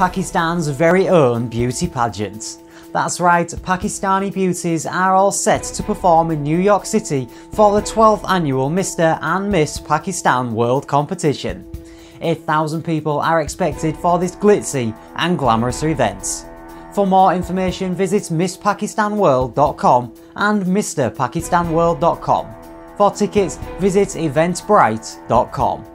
Pakistan's very own beauty pageant. That's right, Pakistani beauties are all set to perform in New York City for the 12th annual Mr. and Miss Pakistan World Competition. 8,000 people are expected for this glitzy and glamorous event. For more information, visit MissPakistanWorld.com and MrPakistanWorld.com. For tickets, visit Eventbrite.com.